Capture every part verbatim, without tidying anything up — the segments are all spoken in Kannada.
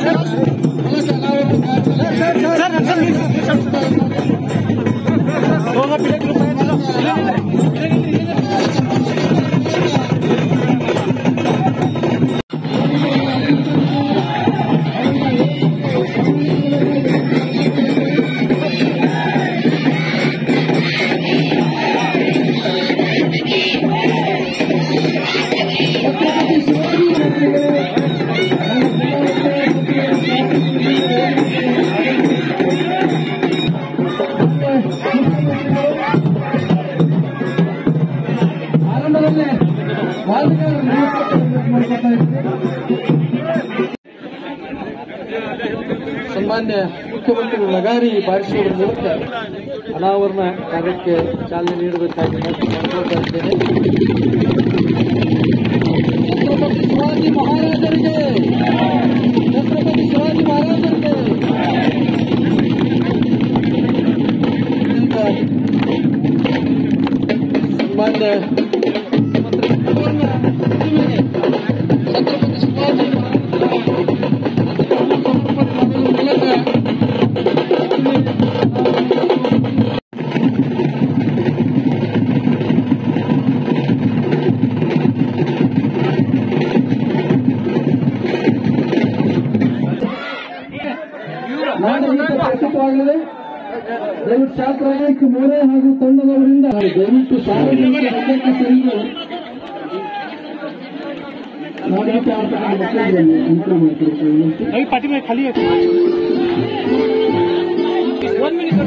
ಸನ್ಮಾನ್ಯ ಮುಖ್ಯಮಂತ್ರಿಗಳು ನಗಾರಿ ಬಾರಿಸುವುದರ ಮೂಲಕ ಅನಾವರಣ ಕಾರ್ಯಕ್ಕೆ ಚಾಲನೆ ನೀಡಬೇಕಾಗಿ ಮಾಡಿಕೊಳ್ತಾ ಇದ್ದೇನೆ. ಛತ್ರಪತಿ ಶಿವಾಜಿ ಮಹಾರಾಜರಿಗೆ, ಛತ್ರಪತಿ ಶಿವಾಜಿ ಮಹಾರಾಜರಿಗೆ. ಸನ್ಮಾನ್ಯ ಛತ್ರಪತಿ ಶಿವಾಜಿ ಪ್ರಸ್ತುತವಾಗಲಿದೆ. ದಯವಿಟ್ಟು ಶಾಸಕ ಮೋರೆ ಹಾಗೂ ತಂಡದವರಿಂದ ದಯವಿಟ್ಟು ಸಾರ್ವಜನಿಕ ರಂಗಕ್ಕೆ ಸೇರಿದ ನಾಡಳಿತ ಮಕ್ಕಳಿಗೆ ಅನುಕೂಲ ಮಾಡಿಕೊಡ್ತಾರೆ. पार्टी में खाली है वन मिनट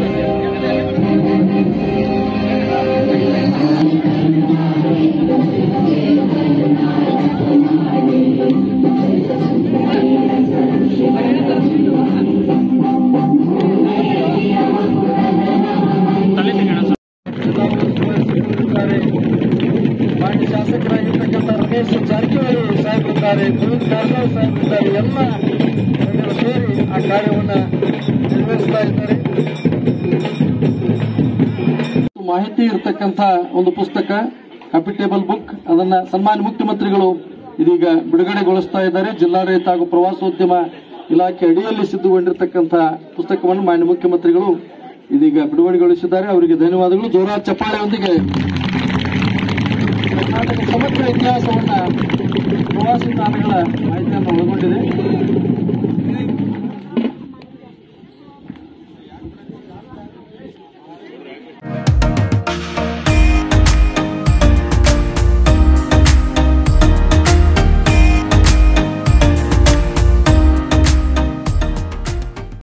ಮಾನ್ಯ ಶಾಸಕರಾಗಿರ್ತಕ್ಕಂಥ ರಮೇಶ್ ಜಾರಕಿಹೊಳಿ ಸಾಹೇಬರಿದ್ದಾರೆ, ಗೋವಿಂದ ಕಾರಜೋಳ ಸಾಹೇಬರಿದ್ದಾರೆ. ಎಲ್ಲ ಗಣ್ಯರು ಸೇರಿ ಆ ಕಾರ್ಯವನ್ನು ನಿರ್ವಹಿಸ್ತಾ ಇದ್ದಾರೆ. ಮಾಹಿತಿ ಇರತಕ್ಕಂಥ ಒಂದು ಪುಸ್ತಕ, ಕಾಪಿಟೇಬಲ್ ಬುಕ್, ಅದನ್ನ ಸನ್ಮಾನ್ಯ ಮುಖ್ಯಮಂತ್ರಿಗಳು ಇದೀಗ ಬಿಡುಗಡೆಗೊಳಿಸ್ತಾ ಇದ್ದಾರೆ. ಜಿಲ್ಲಾಡಳಿತ ಹಾಗೂ ಪ್ರವಾಸೋದ್ಯಮ ಇಲಾಖೆ ಅಡಿಯಲ್ಲಿ ಸಿದ್ಧಗೊಂಡಿರತಕ್ಕಂಥ ಪುಸ್ತಕವನ್ನು ಮಾನ್ಯ ಮುಖ್ಯಮಂತ್ರಿಗಳು ಇದೀಗ ಬಿಡುಗಡೆಗೊಳಿಸಿದ್ದಾರೆ. ಅವರಿಗೆ ಧನ್ಯವಾದಗಳು. ಜೋರಾದ ಚಪ್ಪಾಳೆಯೊಂದಿಗೆ ಕರ್ನಾಟಕ ಸಮಗ್ರ ಇತಿಹಾಸವನ್ನ ಪ್ರವಾಸಿ ತಾಣಗಳ ಮಾಹಿತಿಯನ್ನು ಒಳಗೊಂಡಿದೆ.